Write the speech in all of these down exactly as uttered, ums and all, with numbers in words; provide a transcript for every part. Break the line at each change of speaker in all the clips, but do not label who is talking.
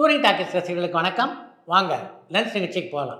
Touring talkies ரசிகர்களுக்கு வணக்கம். வாங்க லன்ச் நிகழ்ச்சிக்கு போகலாம்.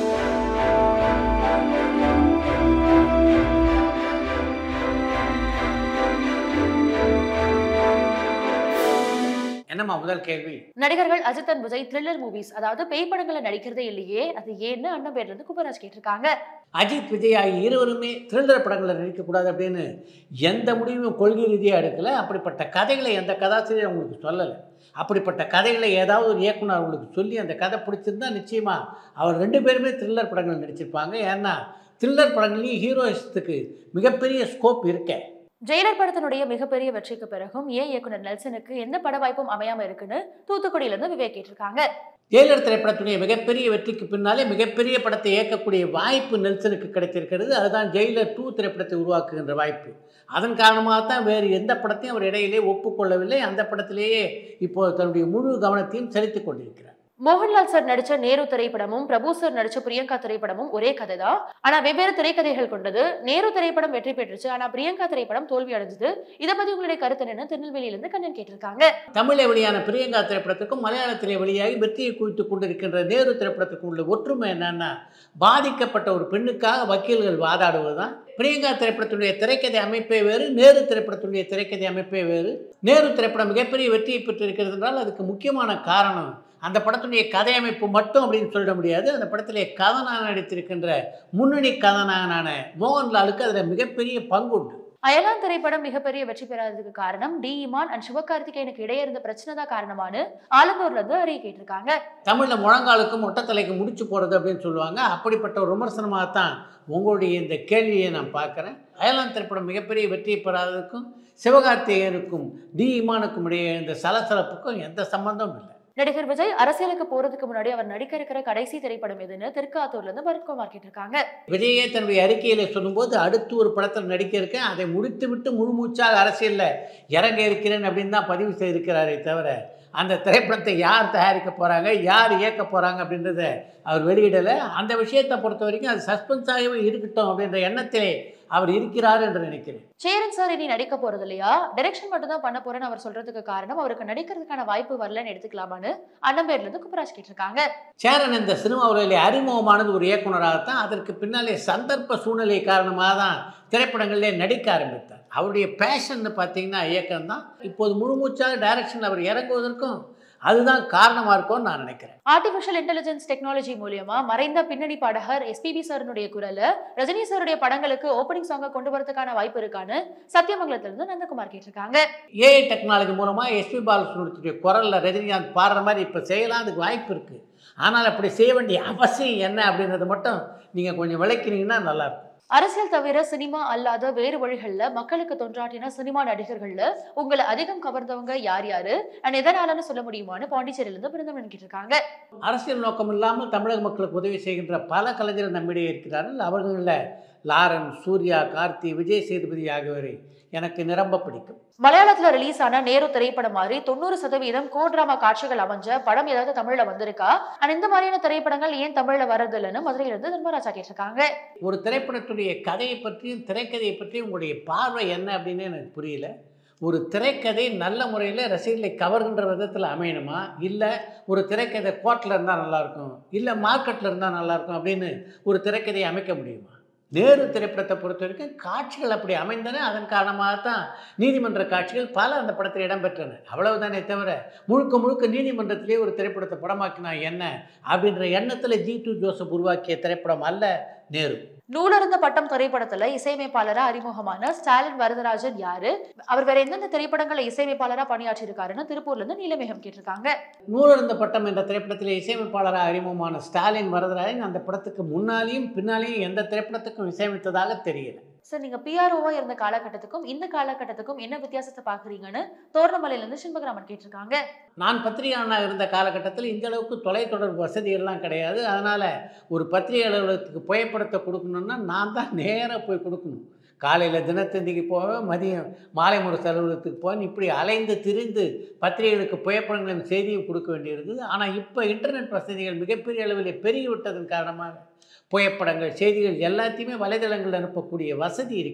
என்னம்மா முதல் கேள்வி?
நடிகர்கள் Ajith and Vijay thriller movies அதாவது பேய் படங்களை நடிக்கிறதே இல்லையே, அது ஏன்னு அண்ணன் பேர்ல இருந்து குபராஜ் கேட்டிருக்காங்க.
அஜித் விஜய் ஆகிய இருவருமே த்ரில்லர் படங்களில் நடிக்கக்கூடாது அப்படின்னு எந்த முடிவும் கொள்கை ரீதியாக எடுக்கலை. அப்படிப்பட்ட கதைகளை எந்த கதாசிரியர் அவங்களுக்கு சொல்லலை. அப்படிப்பட்ட கதைகளை ஏதாவது ஒரு இயக்குனர் அவங்களுக்கு சொல்லி அந்த கதை பிடிச்சிருந்தா நிச்சயமாக அவர் ரெண்டு பேருமே த்ரில்லர் படங்கள் நடிச்சிருப்பாங்க. ஏன்னா த்ரில்லர் படங்கள்லேயும் ஹீரோயிசத்துக்கு மிகப்பெரிய ஸ்கோப் இருக்கேன்.
ஜெயிலர் படத்தினுடைய மிகப்பெரிய வெற்றிக்கு பிறகும் ஏன் இயக்குனர் நெல்சனுக்கு எந்த பட வாய்ப்பும் அமையாம இருக்குன்னு தூத்துக்குடியில இருந்து விவேக் கேட்டிருக்காங்க.
ஜெயிலர் திரைப்படத்துடைய மிகப்பெரிய வெற்றிக்கு பின்னாலே மிகப்பெரிய படத்தை இயக்கக்கூடிய வாய்ப்பு நெல்சனுக்கு கிடைத்திருக்கிறது. அதுதான் ஜெயிலர் டூ திரைப்படத்தை உருவாக்குகின்ற வாய்ப்பு. அதன் காரணமாக தான் வேறு எந்த படத்தையும் அவர் இடையிலே ஒப்புக்கொள்ளவில்லை. அந்த படத்திலேயே இப்போது தன்னுடைய முழு கவனத்தையும் செலுத்திக் கொண்டிருக்கிறார்.
மோகன்லால் சார் நடிச்ச நேரு திரைப்படமும் பிரபு சார் நடிச்ச பிரியங்கா திரைப்படமும் ஒரே கதை தான், ஆனா வெவ்வேறு திரைக்கதைகள் கொண்டது. நேரு திரைப்படம் வெற்றி பெற்றுச்சு, ஆனா பிரியங்கா திரைப்படம் தோல்வி அடைஞ்சது. இதை பத்தி உங்களுடைய கருத்து என்னன்னு திருநெல்வேலியிலிருந்து கண்ணன் கேட்டிருக்காங்க.
தமிழை வெளியான பிரியங்கா திரைப்படத்துக்கும் மலையாளத்திலே வெளியாகி வெற்றியை குவித்துக் கொண்டிருக்கின்ற நேரு திரைப்படத்துக்கும் உள்ள ஒற்றுமை என்னன்னா, பாதிக்கப்பட்ட ஒரு பெண்ணுக்காக வக்கீல்கள் வாதாடுவதுதான். பிரியங்கா திரைப்படத்துடைய திரைக்கதை அமைப்பே வேறு, நேரு திரைப்படத்துடைய திரைக்கதை அமைப்பே வேறு. நேரு திரைப்படம் மிகப்பெரிய வெற்றியை பெற்றிருக்கிறது என்றால் அதுக்கு முக்கியமான காரணம் அந்த படத்துடைய கதை அமைப்பு மட்டும் அப்படின்னு சொல்லிட முடியாது. அந்த படத்திலே கதாநாயகன் நடித்திருக்கின்ற முன்னணி கதாநாயகனான மோகன்லாலுக்கு அதில் மிகப்பெரிய பங்கு உண்டு.
அயலான் திரைப்படம் மிகப்பெரிய வெற்றி பெறாததுக்கு காரணம் டி இமான் அண்ட் சிவகார்த்திகேயனுக்கு இடையே இருந்த பிரச்சனை தான் காரணமானு ஆலந்தூர்ல இருந்து அறிய கேட்டிருக்காங்க.
தமிழ்ல முழங்காலுக்கும் ஒட்டத்தலைக்கு முடிச்சு போறது அப்படின்னு சொல்லுவாங்க. அப்படிப்பட்ட ஒரு விமர்சனமாகத்தான் உங்களுடைய இந்த கேள்வியை நான் பார்க்குறேன். அயலான் திரைப்படம் மிகப்பெரிய வெற்றியை பெறாததுக்கும் சிவகார்த்திகேயனுக்கும் டி இமானுக்கும் இடையே இந்த சலசலப்புக்கும் எந்த சம்பந்தமும் இல்லை.
நடிகர் விஜய் அரசியலுக்கு போறதுக்கு முன்னாடி அவர் நடிக்க இருக்கிற கடைசி திரைப்படம் எதுன்னு திருக்காத்தூர்ல இருந்து பரத்குமார் கேட்டிருக்காங்க.
விஜயே தன்னுடைய அறிக்கையில சொல்லும்போது அடுத்து ஒரு படத்தில் நடிக்க இருக்கேன், அதை முடித்து விட்டு முழுமூச்சாக அரசியல்ல இறங்க இருக்கிறேன் அப்படின்னு தான் பதிவு செய்திருக்கிறாரே தவிர அந்த திரைப்படத்தை யார் தயாரிக்க போறாங்க, யார் இயக்க போறாங்க அப்படின்றத அவர் வெளியிடலை. அந்த விஷயத்தை பொறுத்த வரைக்கும் அது சஸ்பென்ஸாகவே இருக்கட்டும் அப்படின்ற எண்ணத்திலே அவர் இருக்கிறார் என்று நினைக்கிறேன்.
சேரன் சார் இனி நடிக்க போறது இல்லையா, டைரக்ஷன் மட்டும் தான் பண்ண போறேன்னு அவர் சொல்றதுக்கு காரணம் அவருக்கு நடிக்கிறதுக்கான வாய்ப்பு வரலன்னு எடுத்துக்கலாமான்னு அண்ணன் பேர்ல இருந்து குபராஜ் கேட்டிருக்காங்க.
சேரன் இந்த சினிமாவிலே அறிமுகமானது ஒரு இயக்குனராகத்தான். அதற்கு பின்னாலே சந்தர்ப்ப சூழ்நிலை காரணமாக தான் திரைப்படங்களிலே நடிக்க ஆரம்பித்தார். அவருடைய பேஷன் பார்த்தீங்கன்னா இயக்கம் தான். இப்போது முழுமூச்சாக டைரக்ஷன் அவர் இறங்குவதற்கும் அதுதான் காரணமாக இருக்கும்னு நான் நினைக்கிறேன்.
ஆர்டிபிஷியல் இன்டெலிஜென்ஸ் டெக்னாலஜி மூலியமா மறைந்த பின்னணி பாடகர் எஸ்பிபி சாருடைய குரல ரஜினி சாருடைய படங்களுக்கு ஓப்பனிங் சாங்கை கொண்டு வரதுக்கான வாய்ப்பு இருக்கான்னு சத்தியமங்கலத்திலிருந்து நந்தகுமார் கேட்டிருக்காங்க.
ஏஐ டெக்னாலஜி மூலமாக எஸ்பி பாலசுப்ரமணியத்துடைய குரலில் ரஜினிகாந்த் பாடுற மாதிரி இப்போ செய்யலாம், அதுக்கு வாய்ப்பு இருக்குது. ஆனால் அப்படி செய்ய வேண்டிய அவசியம் என்ன அப்படின்றது மட்டும் நீங்கள் கொஞ்சம் விளக்கினீங்கன்னா நல்லாயிருக்கும்.
அரசியல் தவிர சினிமா அல்லாத வேறு வழிகள்ல மக்களுக்கு தொன்றாட்டின சினிமா நடிகர்கள்ல உங்களை அதிகம் கவர்ந்தவங்க யார் யாரு அண்ட் எதனாலன்னு சொல்ல முடியுமான்னு பாண்டிச்சேரியில இருந்து பிறந்தவன் கேட்டிருக்காங்க.
அரசியல் நோக்கம் இல்லாமல் தமிழக மக்களுக்கு உதவி செய்கின்ற பல கலைஞர்கள் நம்மிடையே இருக்கிறார்கள். அவர்களில் லாரன், சூர்யா, கார்த்தி, விஜய் சேதுபதி ஆகியோரை எனக்கு நிரம்ப பிடிக்கும்.
மலையாளத்துல ரிலீஸ் ஆன நேரு திரைப்படம் மாதிரி தொண்ணூறு சதவீதம் கோ டிராமா காட்சிகள் அமைஞ்ச படம் ஏதாவது தமிழ்ல வந்திருக்கா அண்ட் இந்த மாதிரியான திரைப்படங்கள் ஏன் தமிழ்ல வர்றது இல்லைன்னு மதுரையிலிருந்து தர்மராஜா கேட்டிருக்காங்க.
ஒரு திரைப்படத்துடைய கதையை பற்றியும் திரைக்கதையை பற்றியும் உங்களுடைய பார்வை என்ன அப்படின்னு எனக்கு புரியல. ஒரு திரைக்கதை நல்ல முறையில் ரசிகர்களை கவர்கின்ற விதத்தில் அமையணுமா, இல்லை ஒரு திரைக்கதை கோட்டில் இருந்தால் நல்லாயிருக்கும், இல்லை மார்க்கெட்டில் இருந்தால் நல்லாயிருக்கும் அப்படின்னு ஒரு திரைக்கதையை அமைக்க முடியுமா? நேரு திரைப்படத்தை பொறுத்த வரைக்கும் காட்சிகள் அப்படி அமைந்தன. அதன் காரணமாகத்தான் நீதிமன்ற காட்சிகள் பல அந்த படத்தில் இடம்பெற்றன. அவ்வளவுதானே தவிர முழுக்க முழுக்க நீதிமன்றத்திலே ஒரு திரைப்படத்தை படமாக்கினா என்ன அப்படின்ற எண்ணத்தில் ஜி டூ ஜோசப் உருவாக்கிய திரைப்படம் அல்ல நேரு.
நூலருந்த பட்டம் திரைப்படத்துல இசையமைப்பாளரா அறிமுகமான ஸ்டாலின் வரதராஜன் யாரு, அவர் வேற எந்தெந்த திரைப்படங்களை இசையமைப்பாளரா பணியாற்றி இருக்காருன்னு திருப்பூர்ல இருந்து நீலமேகம் கேட்டிருக்காங்க.
நூலருந்த பட்டம் என்ற திரைப்படத்திலே இசையமைப்பாளராக அறிமுகமான ஸ்டாலின் வரதராஜன் அந்த படத்துக்கு முன்னாலேயும் பின்னாலேயும் எந்த திரைப்படத்துக்கும் இசையமைத்ததாக தெரியல.
சார், நீங்க பிஆர்ஓவா இருந்த காலகட்டத்துக்கும் இந்த காலகட்டத்துக்கும் என்ன வித்தியாசத்தை பாக்குறீங்கன்னு தோரணமலையில இருந்து சிம்பகராமன் கேட்டிருக்காங்க.
நான் பத்திரிகையாளனாக இருந்த காலகட்டத்தில் இந்த அளவுக்கு தொலைத்தொடர்பு வசதிகள்லாம் கிடையாது. அதனால் ஒரு பத்திரிகை அலுவலகத்துக்கு புகைப்படத்தை கொடுக்கணுன்னா நான் தான் நேராக போய் கொடுக்கணும். காலையில் தினத்தந்திக்கு போவேன், மதியம் மாலை முரசு அலுவலகத்துக்கு போவேன். இப்படி அலைந்து திரிந்து பத்திரிகைகளுக்கு புகைப்படங்களின் செய்தியும் கொடுக்க வேண்டியிருந்தது. ஆனால் இப்போ இன்டர்நெட் வசதிகள் மிகப்பெரிய அளவில் பெருகிவிட்டதன் காரணமாக புகைப்படங்கள், செய்திகள் எல்லாத்தையுமே வலைதளங்கள் அனுப்பக்கூடிய வசதி இருக்கிறது.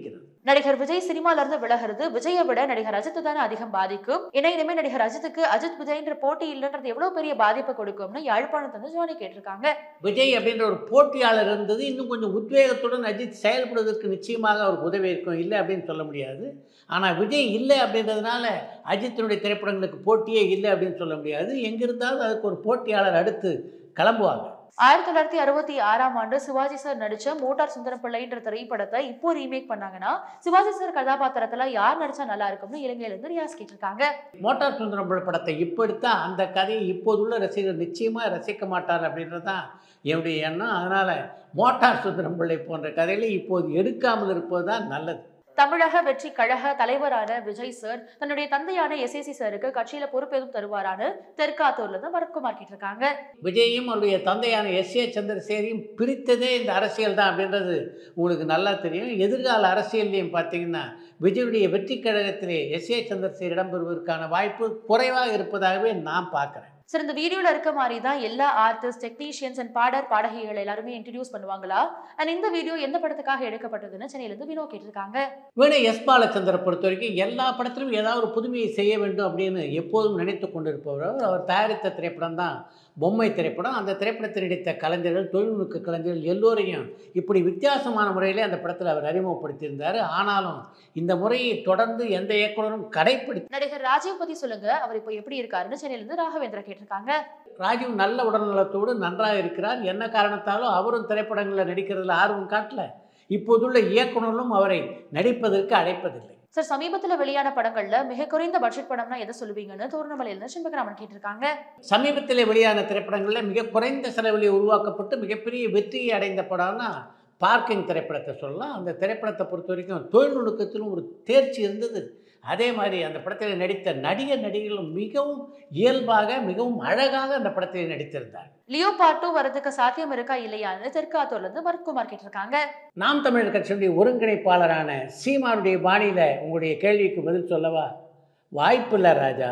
நடிகர் விஜய் சினிமால இருந்து விலகிறது விஜயை விட நடிகர் அஜித் தானே அதிகம் பாதிக்கும். ஏன்னா இனிமே நடிகர் அஜித்துக்கு அஜித் விஜய்ன்ற போட்டி இல்லைன்றது எவ்வளவு பெரிய பாதிப்பை கொடுக்கும்னு யாழ்ப்பாணத்துல இருந்து ஜோனி கேட்டிருக்காங்க.
விஜய் அப்படின்ற ஒரு போட்டியாளர் இருந்தது இன்னும் கொஞ்சம் உத்வேகத்துடன் அஜித் செயல்படுவதற்கு நிச்சயமாக அவருக்கு உதவி இருக்கும், இல்லை அப்படின்னு சொல்ல முடியாது. ஆனால் விஜய் இல்லை அப்படின்றதுனால அஜித்தினுடைய திரைப்படங்களுக்கு போட்டியே இல்லை அப்படின்னு சொல்ல முடியாது. எங்கிருந்தாலும் அதுக்கு ஒரு போட்டியாளர் அடுத்து கிளம்புவாங்க.
ஆயிரத்தி தொள்ளாயிரத்தி அறுபத்தி ஆறாம் ஆண்டு சிவாஜி சார் நடிச்ச மோட்டார் சுந்தரம் பிள்ளைன்ற திரைப்படத்தை இப்போ ரீமேக் பண்ணாங்கன்னா சிவாஜி சார் கதாபாத்திரத்துல யார் நடிச்சா நல்லா இருக்கும்னு இலங்கையில இருந்து ரியாஸ் கேட்டிருக்காங்க.
மோட்டார் சுந்தரம் பிள்ளை படத்தை இப்போ எடுத்தா அந்த கதையை இப்போதுள்ள ரசிகர்கள் நிச்சயமாக ரசிக்க மாட்டார் அப்படின்றது தான் என்னுடைய எண்ணம். அதனால மோட்டார் சுந்தரம் பிள்ளை போன்ற கதைகளை இப்போது எடுக்காமல் இருப்பது தான் நல்லது.
தமிழக வெற்றி கழக தலைவரான விஜய் சார் தன்னுடைய தந்தையான எஸ் ஏசி சாருக்கு கட்சியில பொறுப்பேதும் தருவாரான்னு தெற்காத்தூர்ல இருந்து வரக்குமார் கேட்டிருக்காங்க.
விஜயும் அவருடைய தந்தையான எஸ் ஏ சந்திரசேகரையும் பிரித்ததே இந்த அரசியல் தான் அப்படின்றது உங்களுக்கு நல்லா தெரியும். எதிர்கால அரசியல்லையும் பார்த்தீங்கன்னா விஜயுடைய வெற்றி கழகத்திலே எஸ் ஏ சந்திரசேகர் இடம்பெறுவதற்கான வாய்ப்பு குறைவாக இருப்பதாகவே நான் பார்க்குறேன்.
சார் இந்த வீடியோல இருக்க மாதிரி தான் எல்லா ஆர்டிஸ்ட் டெக்னீஷியன்ஸ் அண்ட் பாடர் பாடகிகள் எல்லாருமே இன்ட்ரடியூஸ் பண்ணுவாங்களா? அண்ட் இந்த வீடியோ எந்த படத்துக்காக எடுக்கப்பட்டதுன்னு சென்னையிலிருந்து வினோ கேட்டிருக்காங்க.
வீணை எஸ் பாலச்சந்திர பொறுத்த வரைக்கும் எல்லா படத்திலும் ஏதாவது ஒரு புதுமையை செய்ய வேண்டும் அப்படின்னு எப்போதும் நினைத்து கொண்டிருப்பவர். அவர் தயாரித்த திரைப்படம் தான் பொம்மை திரைப்படம். அந்த திரைப்படத்தில் நடித்த கலைஞர்கள், தொழில்நுட்ப கலைஞர்கள் எல்லோரையும் இப்படி வித்தியாசமான முறையிலே அந்த படத்தில் அவர் அறிமுகப்படுத்தியிருந்தார். ஆனாலும் இந்த முறையை தொடர்ந்து எந்த இயக்குனரும் கடைப்பிடித்து.
நடிகர் ராஜீவ் பத்தி சொல்லுங்க, அவர் இப்போ எப்படி இருக்காருன்னு சென்னையிலிருந்து ராகவேந்திரா கேட்டிருக்காங்க.
ராஜீவ் நல்ல உடல்நலத்தோடு நன்றாக இருக்கிறார். என்ன காரணத்தாலும் அவரும் திரைப்படங்களில் நடிக்கிறதுல ஆர்வம் காட்டல. இப்போதுள்ள இயக்குனரும் அவரை நடிப்பதற்கு அழைப்பதில்லை.
சார் சமீபத்தில் வெளியான படங்கள்ல மிக குறைந்த பட்ஜெட் படம்னா எதை சொல்லுவீங்கன்னு தோரணமலையிலிருந்து செண்பகராமன் கேட்டிருக்காங்க.
சமீபத்தில் வெளியான திரைப்படங்களில் மிக குறைந்த செலவிலே உருவாக்கப்பட்டு மிகப்பெரிய வெற்றியை அடைந்த படம்னா பார்க்கிங் திரைப்படத்தை சொல்லலாம். அந்த திரைப்படத்தை பொறுத்த வரைக்கும் தொழில்நுட்பத்திலும் ஒரு தேர்ச்சி இருந்தது. அதே மாதிரி அந்த படத்தில் நடித்த நடிகர் நடிகர்களும் மிகவும் இயல்பாக மிகவும் அழகாக அந்த படத்தில் நடித்திருந்தார்.
லியோ பார்ட் டூ வரதுக்கு சாத்தியம் இருக்கா இல்லையான்னு தெற்காத்தூர்ல இருந்து வரக்குமார் கேட்டிருக்காங்க.
நாம் தமிழர் கட்சியுடைய ஒருங்கிணைப்பாளரான சீமானுடைய பாணியில உங்களுடைய கேள்விக்கு பதில் சொல்லவா? வாய்ப்பில்லை ராஜா.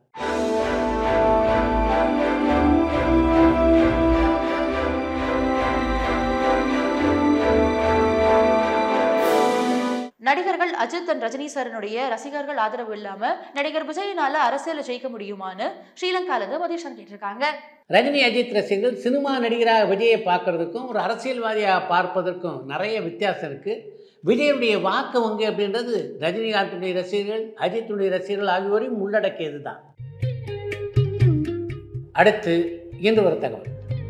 நடிகர்கள் அஜித் அண்ட் ரஜினி சாரனுடைய ரசிகர்கள் ஆதரவு இல்லாம நடிகர் விஜயினால அரசியல ஜெயிக்க முடியுமான்னு ஸ்ரீலங்கால இருந்து மதீஷன் கேட்டிருக்காங்க.
ரஜினி அஜித் ரசிகர்கள் சினிமா நடிகராக விஜயை பார்க்கறதுக்கும் ஒரு அரசியல்வாதியாக பார்ப்பதற்கும் நிறைய வித்தியாசம் இருக்குது. விஜயுடைய வாக்கு வங்கி அப்படின்றது ரஜினிகாந்துடைய ரசிகர்கள், அஜித்துடைய ரசிகர்கள் ஆகியோரையும் உள்ளடக்கியது தான். அடுத்து இன்று ஒரு தகவல்.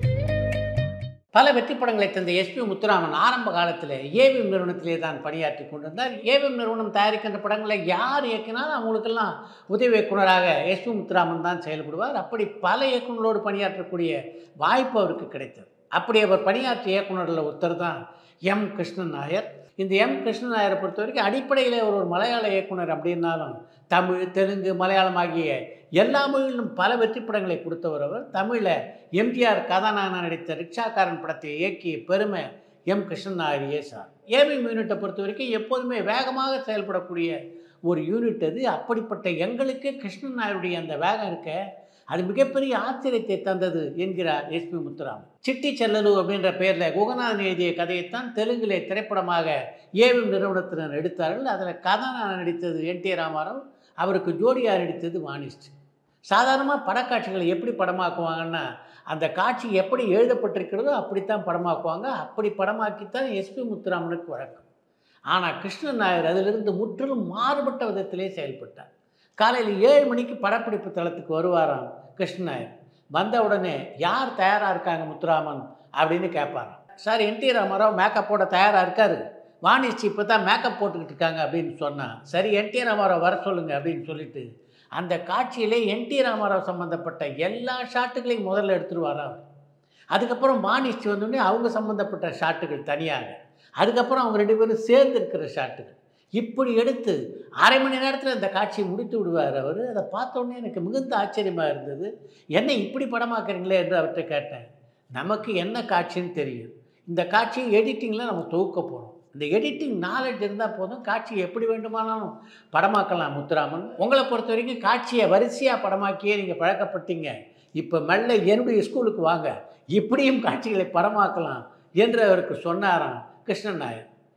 பல வெற்றி படங்களை தந்த எஸ்பி முத்துராமன் ஆரம்ப காலத்தில் ஏவிஎம் நிறுவனத்திலே தான் பணியாற்றி கொண்டிருந்தார். ஏவிஎம் நிறுவனம் தயாரிக்கின்ற படங்களை யார் இயக்கினாலும் அவங்களுக்கெல்லாம் உதவி இயக்குனராக எஸ்பி முத்துராமன் தான் செயல்படுவார். அப்படி பல இயக்குநர்களோடு பணியாற்றக்கூடிய வாய்ப்பு அவருக்கு கிடைத்தது. அப்படி அவர் பணியாற்றிய இயக்குநரில் ஒருத்தர் தான் எம் கிருஷ்ணன் நாயர். இந்த எம் கிருஷ்ணன் நாயரை பொறுத்த வரைக்கும் அடிப்படையில் அவர் ஒரு மலையாள இயக்குனர் அப்படின்னாலும் தமிழ், தெலுங்கு, மலையாளம் ஆகிய எல்லா மொழியிலும் பல வெற்றி படங்களை கொடுத்தவர் அவர். தமிழில் எம்ஜிஆர் கதாநாயகனாக நடித்த ரிக்ஷாக்காரன் படத்தை இயக்கிய பெருமை எம் கிருஷ்ணன் நாயரையே சார். ஏவிஎம் யூனிட்டை பொறுத்த வரைக்கும் எப்போதுமே வேகமாக செயல்படக்கூடிய ஒரு யூனிட் அது. அப்படிப்பட்ட எங்களுக்கு கிருஷ்ணன் நாயருடைய அந்த வேகம் இருக்க அது மிகப்பெரிய ஆச்சரியத்தை தந்தது என்கிறார் எஸ்பி முத்துராமன். சிட்டி செல்லலு அப்படின்ற பெயரில் குகநாதன் எழுதிய கதையைத்தான் தெலுங்கிலே திரைப்படமாக ஏவிஎம் நிறுவனத்தினர் எடுத்தார்கள். அதில் கதாநாயகன் நடித்தது என் டி ராமாராவ், அவருக்கு ஜோடியாக நடித்தது வாணிஸ்ட். சாதாரணமாக படக்காட்சிகளை எப்படி படமாக்குவாங்கன்னா அந்த காட்சி எப்படி எழுதப்பட்டிருக்கிறதோ அப்படித்தான் படமாக்குவாங்க. அப்படி படமாக்கித்தான் எஸ்பி முத்துராமனுக்கு வழக்கம். ஆனால் கிருஷ்ணன் நாயர் அதிலிருந்து முற்றிலும் மாறுபட்ட விதத்திலே செயல்பட்டார். காலையில் ஏழு மணிக்கு படப்பிடிப்பு தளத்துக்கு வருவாராம் கிருஷ்ணன் நாயர். வந்த உடனே யார் தயாராக இருக்காங்க முத்துராமன் அப்படின்னு கேட்பாராம். சார் என் டி ராமாராவ் மேக்கப்போட தயாராக இருக்கார், வாணிஸ்ட் இப்போ தான் மேக்கப் போட்டுக்கிட்டு இருக்காங்க அப்படின்னு சொன்னால், சரி என் டி ராமாராவ் வர சொல்லுங்கள் அப்படின்னு சொல்லிட்டு அந்த காட்சியிலே என் டி ராமாராவ் சம்மந்தப்பட்ட எல்லா ஷாட்டுகளையும் முதல்ல எடுத்துருவாராம். அதுக்கப்புறம் வாணிஸ்ட் வந்தோடனே அவங்க சம்மந்தப்பட்ட ஷாட்டுகள் தனியாக, அதுக்கப்புறம் அவங்க ரெண்டு பேரும் சேர்ந்து இருக்கிற ஷாட்டுகள் இப்படி எடுத்து அரை மணி நேரத்தில் அந்த காட்சியை முடித்து விடுவார் அவர். அதை பார்த்தோன்னே எனக்கு மிகுந்த ஆச்சரியமாக இருந்தது. என்ன இப்படி படமாக்குறீங்களே என்று அவர்கிட்ட கேட்டேன். நமக்கு என்ன காட்சின்னு தெரியும், இந்த காட்சியை எடிட்டிங்கில் நம்ம தொகுக்க போகிறோம். இந்த எடிட்டிங் நாலேஜ் இருந்தால் போதும், காட்சியை எப்படி வேண்டுமானாலும் படமாக்கலாம் முத்துராமன். உங்களை பொறுத்த வரைக்கும் காட்சியை வரிசையாக படமாக்கியே நீங்கள் பழக்கப்பட்டீங்க. இப்போ மெல்ல என்னுடைய ஸ்கூலுக்கு வாங்க, இப்படியும் காட்சிகளை படமாக்கலாம் என்று அவருக்கு சொன்னாராம் கிருஷ்ணன் நாயர்.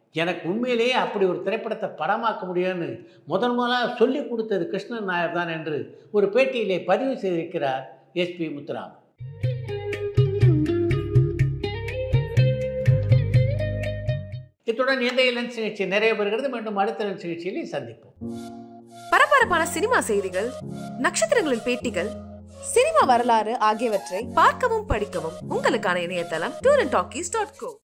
எனக்கு உண்மையிலேயே அப்படி ஒரு திரைப்படத்தை படமாக்க முடியும்னு முதன் முதலாக சொல்லி கொடுத்தது கிருஷ்ணன் நாயர் தான் என்று ஒரு பேட்டியிலே பதிவு செய்திருக்கிறார் எஸ்பி முத்துராமன். இத்துடன் இன்றைய லென்ஸ் நிகழ்ச்சி நிறைய பெறுகிறது. மீண்டும் அடுத்த லென்ஸ் நிகழ்ச்சியிலே சந்திப்போம்.
பரபரப்பான சினிமா செய்திகள், நட்சத்திரங்களின் பேட்டிகள், சினிமா வரலாறு ஆகியவற்றை பார்க்கவும் படிக்கவும் உங்களுக்கான இணையதளம் tour and talkies dot go.